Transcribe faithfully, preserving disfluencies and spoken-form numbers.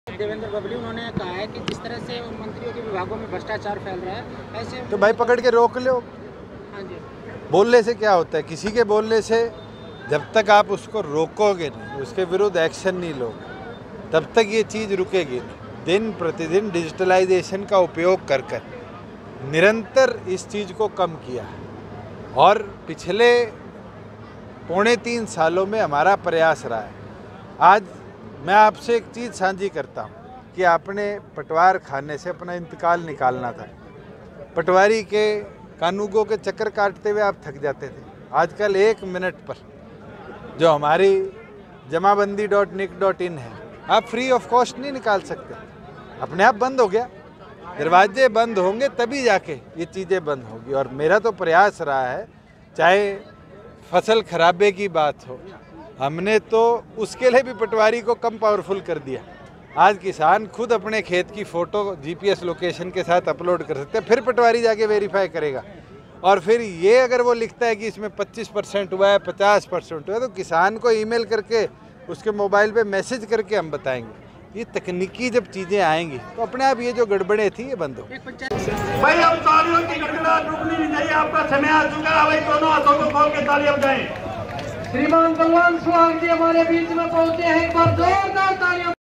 देवेंद्र बबली उन्होंने कहा है कि जिस तरह से मंत्रियों के विभागों में भ्रष्टाचार फैल रहा है ऐसे तो भाई पकड़ के रोक लो। हाँ जी। बोलने से क्या होता है? किसी के बोलने से जब तक आप उसको रोकोगे नहीं, उसके विरुद्ध एक्शन नहीं लोगे, तब तक ये चीज़ रुकेगी नहीं। दिन प्रतिदिन डिजिटलाइजेशन का उपयोग कर कर निरंतर इस चीज़ को कम किया है और पिछले पौने तीन सालों में हमारा प्रयास रहा है। आज मैं आपसे एक चीज़ साझी करता हूँ कि आपने पटवार खाने से अपना इंतकाल निकालना था। पटवारी के कानूनों के चक्कर काटते हुए आप थक जाते थे। आजकल एक मिनट पर जो हमारी जमाबंदी डॉट निक डॉट इन है, आप फ्री ऑफ कॉस्ट नहीं निकाल सकते। अपने आप बंद हो गया। दरवाजे बंद होंगे तभी जाके ये चीज़ें बंद होगी। और मेरा तो प्रयास रहा है, चाहे फसल खराबे की बात हो, हमने तो उसके लिए भी पटवारी को कम पावरफुल कर दिया। आज किसान खुद अपने खेत की फ़ोटो जीपीएस लोकेशन के साथ अपलोड कर सकते हैं, फिर पटवारी जाके वेरीफाई करेगा। और फिर ये अगर वो लिखता है कि इसमें पच्चीस परसेंट हुआ है, पचास परसेंट हुआ है, तो किसान को ईमेल करके उसके मोबाइल पे मैसेज करके हम बताएंगे। ये तकनीकी जब चीज़ें आएंगी तो अपने आप ये जो गड़बड़े थी ये बंद हो। भाई अब तालियों की गड़गड़ाहट रुकनी नहीं चाहिए। आपका समय आ चुका है भाई, दोनों हाथों को खोल के तालियां बजाएं। श्रीमान बलवान सुहाग जी हमारे बीच में पहुंचे हैं, एक बार जोरदार तालियां।